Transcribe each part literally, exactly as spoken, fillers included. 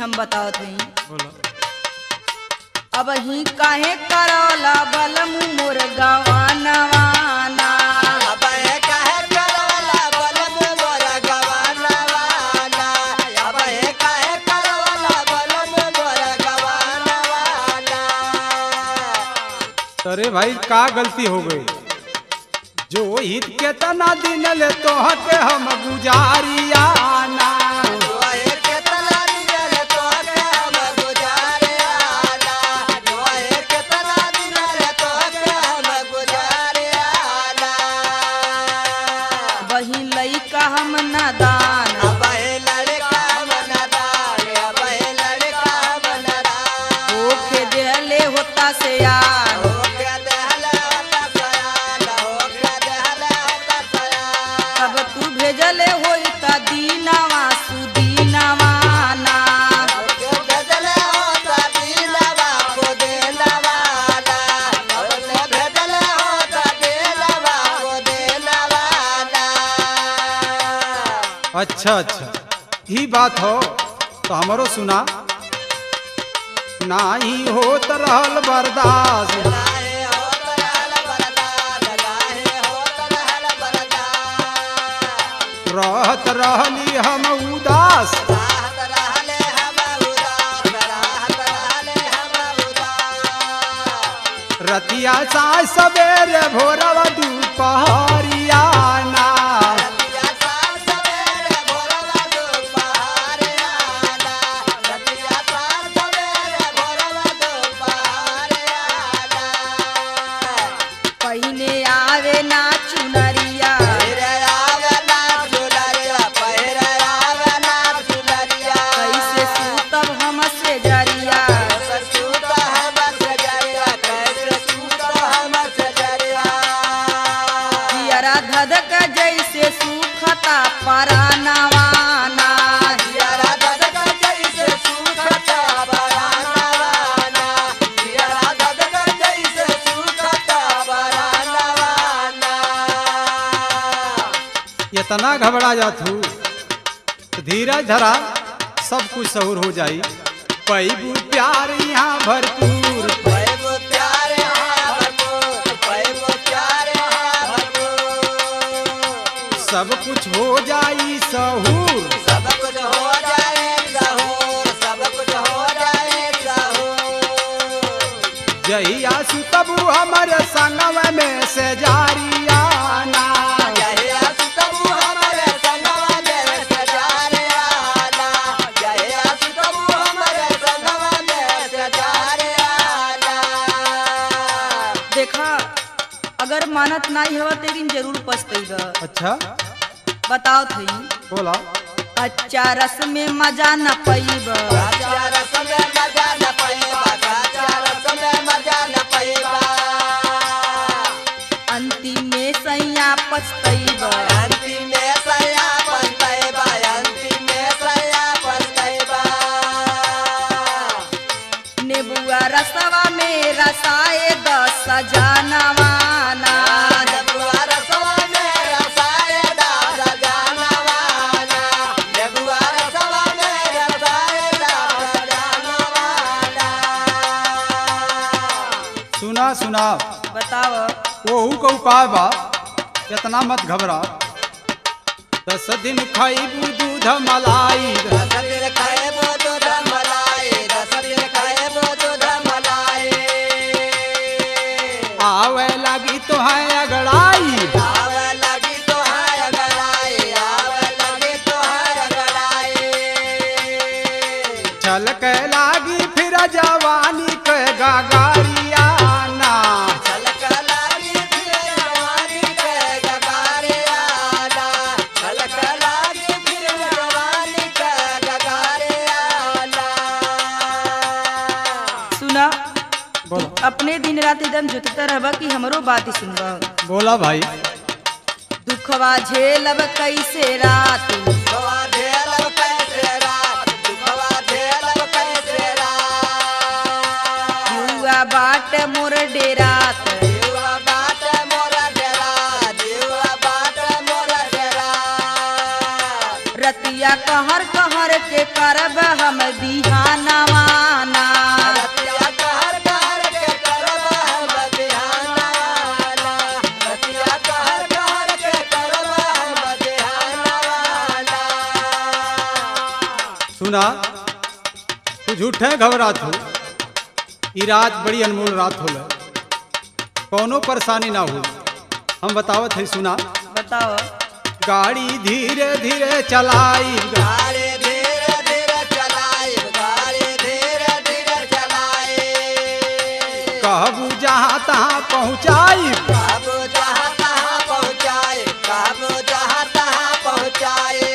हम बताओ थे। बोलो। अब ही काहे करौला बलम मोर गवानवाना। अब हे काहे करौला बलम मोर गवानवाना। अब हे काहे करौला बलम मोर गवानवाना। अरे भाई का गलती हो गई? जो हित के तना दिन ले तो के हम गुजारियाना। जो हे केतना दिन ले तो के हम गुजारियाना। जो हे केतना दिन ले तो के हम गुजारियाना। वही लइका हम नादान। अब हे लड़का हम नादान। अब हे लड़का हम नादान। होके देहले होता से यार। हो के देहले होता सयान। हो के देहले होता सयान। अब तू भेजले होता दीनावा सुदीनावाना। हो के भेजले होता दीनवा को देनवाना। हो के भेजले होता देनवा को देनवाना। अच्छा अच्छा ही बात हो तो हमारो सुना। नाही होत रहल बर्दाश्त। नाहे होत रहल बरदान। नाहे होत रहल बरदान। रहत रहली हम उदास। राहत रहले हम उदास। राहत रहले हम उदास। रतिया साय सवेरे भोरवा दुपहरियाना। रतिया साँझ सवेरे भोरवा दुपहरियाना। रतिया साँझ सवेरे भोरवा दुपहरियाना। पहिने आवे ना चुनरिया। पहिरे आवे ना चुनरिया। पहिरे आवे ना चुनरिया। कैसे सूतब हम से जरिया। कैसे सूत हमर से जरिया। कैसे सूत हमर से जरिया। जियरा धधक जैसे सूखता परानवाना। जियरा धधक जैसे सूखता परानवाना। जियरा धधक जैसे सूखता परानवाना। इतना घबरा जात हूँ तो धीरज धरा सब कुछ सहूर हो जाई। पैबू प्यार यहाँ भरपूर। पैबो प्यार है भरपूर। पैबो प्यार है भरपूर। सब कुछ हो जाई सहूर। सब कुछ हो जाए सहूर। सब कुछ हो जाए सहूर। जहिया सुतबू हमर संगम में से जारियाना। जहिया सुतबू हमरे संगवा में से जारियाना। जहिया सुतबू हमरे संगवा में से जारियाना। देखा अगर मानत नहीं हो तेरी जरूर पछतेगा। अच्छा बताओ थी। बोला। कच्चा रस में मजा न पैब। कच्चा रस में मजा न पैबा। कच्चा रस में मजा न पैबा। अंतिम में सैया पछतैब। अंतिम में सया पछतैबा। अंतिम में सया पछतैबा। नेबुआ रसवा में रसाए दस जानवाना। नेबुआ रसवा में रसाए दास जानवाना। नेबुआ रसवा में रसाए दास जानवाना। सुना सुना बताओ। ओहू का उपाय बा। इतना मत घबरा। दस दिन खाइबू दूध मलाई। दस दिन खाएबो दूध मलाई। दस दिन खाएबो दूध मलाई। आवे लगी तो है अगड़ाई। आवे लगी तो है अगड़ाई। आवे लगी तो है अगड़ाई। चल के लागी फिर जवानी के गागारियाना। छलक लागी फिर जवानी के गगारियाना। छलक लागी फिर जवानी के गगारियाना। सुना बोला। अपने दिन रात एकदम जुटता रहबा कि हमरो बात ही सुनबा। बोला भाई। दुखवा झेलब कैसे रात। दुखवा झेलब कैसे रात। दुखवा झेलब कैसे रात। जुआ बाट मोर डेरात। जीवा बाट मोरा डेरा। जीवा बाट मोरा डेरा। रतिया कहर कहर के करब हम बिहान। सुना, तू झूठे घबरात हो। ई रात बड़ी अनमोल रात होला, कौनो परेशानी ना हो। हम बतावत है, सुना। बताओ। गाड़ी धीरे धीरे चलाई, गाड़ी धीरे धीरे चलाई, गाड़ी धीरे धीरे चलाई। कहबू जहाँ तहाँ पहुँचाई, काबू जहाँ तहाँ पहुँचाए, काबू जहाँ तहाँ पहुँचाए।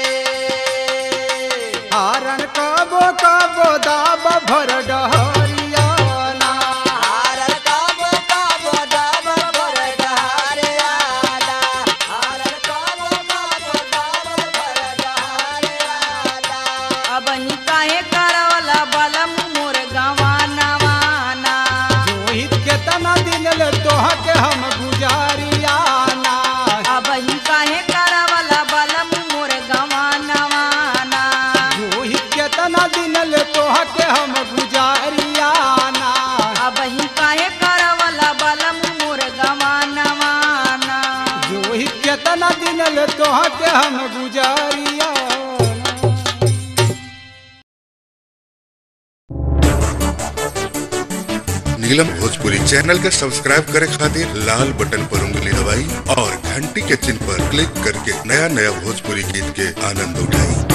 हारन कबो कबो दाब भर डहरियाना, हारन काबू काबू दाब भर डहरियाना, हारन काबू काबू दाब भर डहरियाना। अब ही काहे करवला बलम मोर गवानवाना। जोहित के तना दिन ले तोह के हम गुजारियाना। अब ही काहे करवला बलम मोर गवानवाना। जोहित के तना दिन ले तोह के हम गुजारियाना। अब ही काहे करवला बलम मोर गवानवाना। जोहित के तना दिन ले तोह के हम गुजारियाना। नीलम भोजपुरी चैनल के सब्सक्राइब करे खातिर लाल बटन पर उंगली दबाई और घंटी के चिन्ह पर क्लिक करके नया नया भोजपुरी गीत के आनंद उठाई।